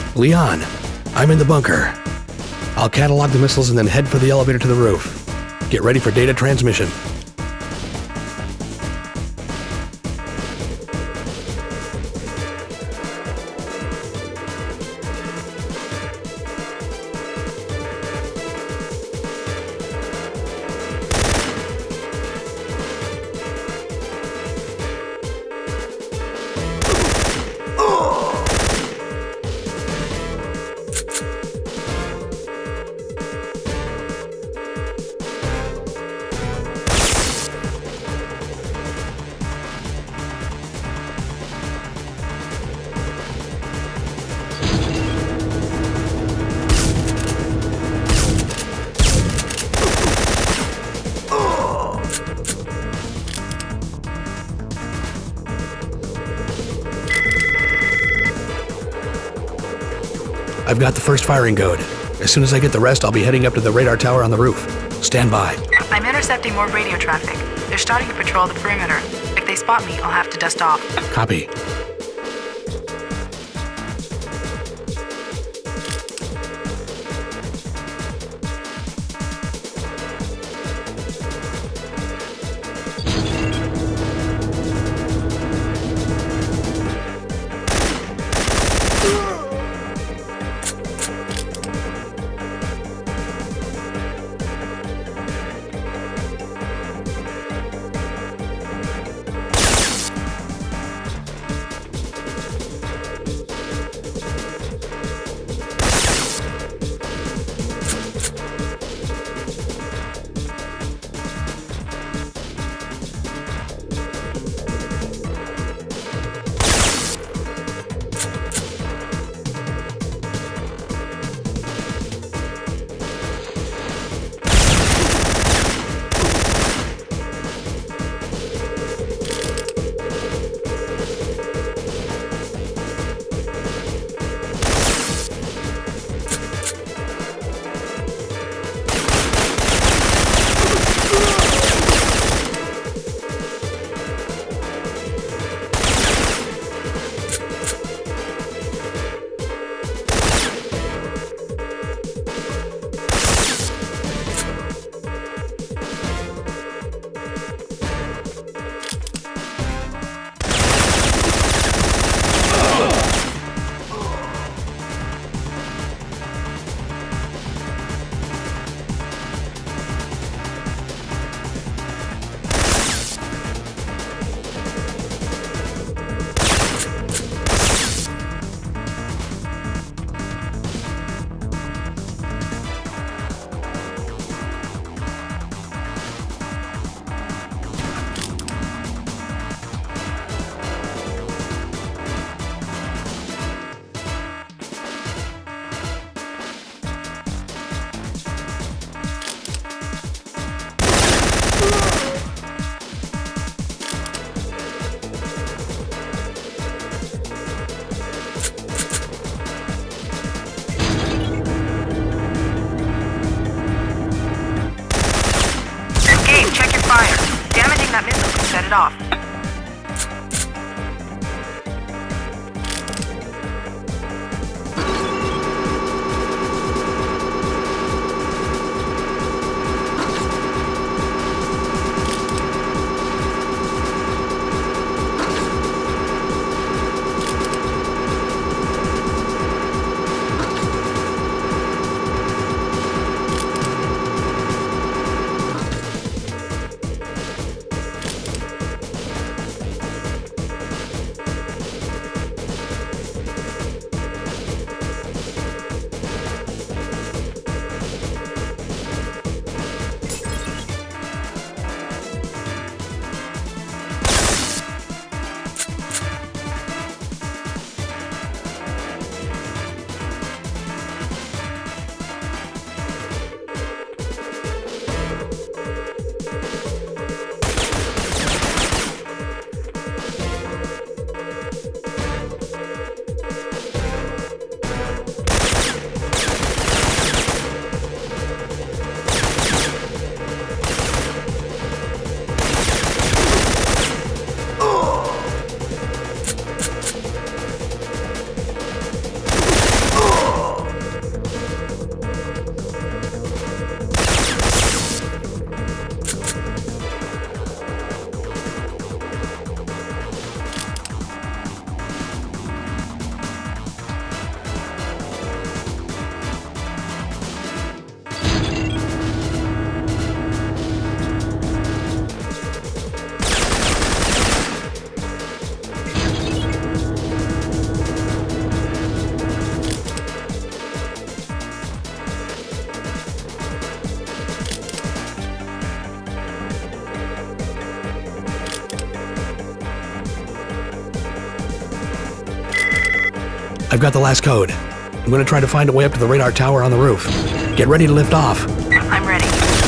Leon, I'm in the bunker. I'll catalog the missiles and then head for the elevator to the roof. Get ready for data transmission. I've got the first firing code. As soon as I get the rest, I'll be heading up to the radar tower on the roof. Stand by. I'm intercepting more radio traffic. They're starting to patrol the perimeter. If they spot me, I'll have to dust off. Copy. That missile could set it off. I've got the last code. I'm gonna try to find a way up to the radar tower on the roof. Get ready to lift off. I'm ready.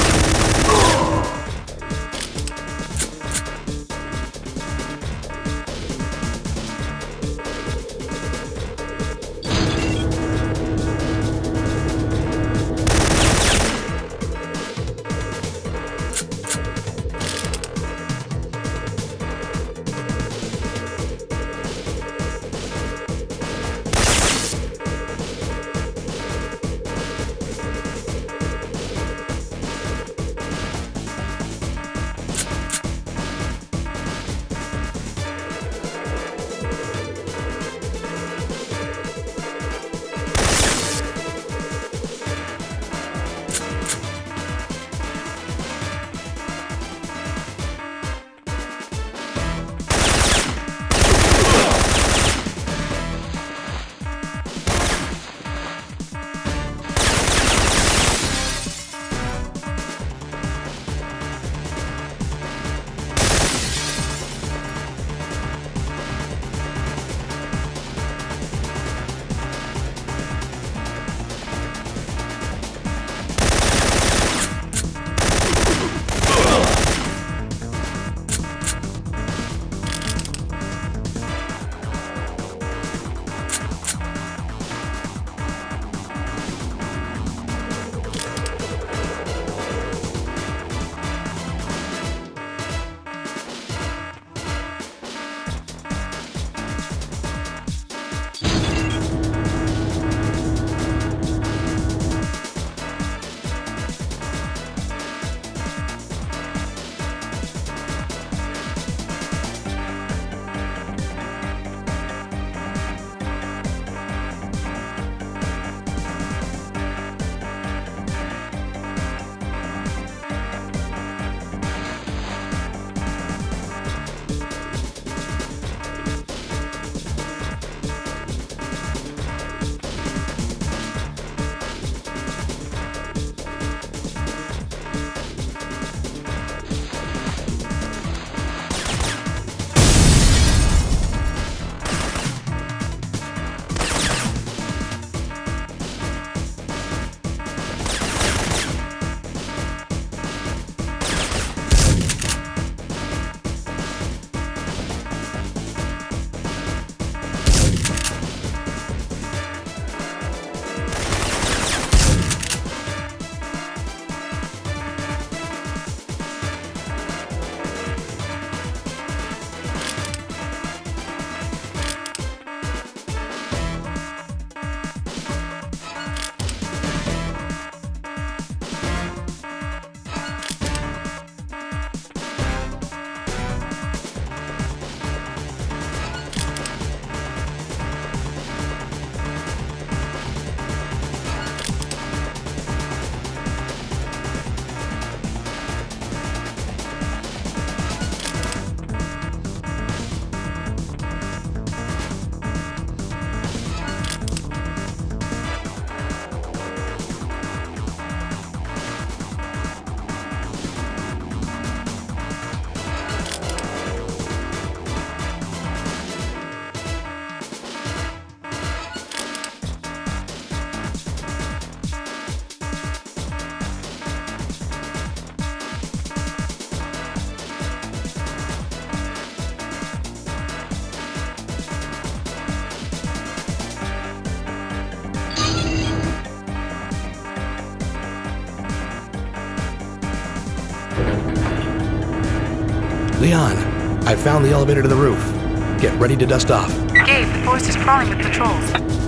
Leon, I found the elevator to the roof. Get ready to dust off. Gabe, the forest is crawling with patrols.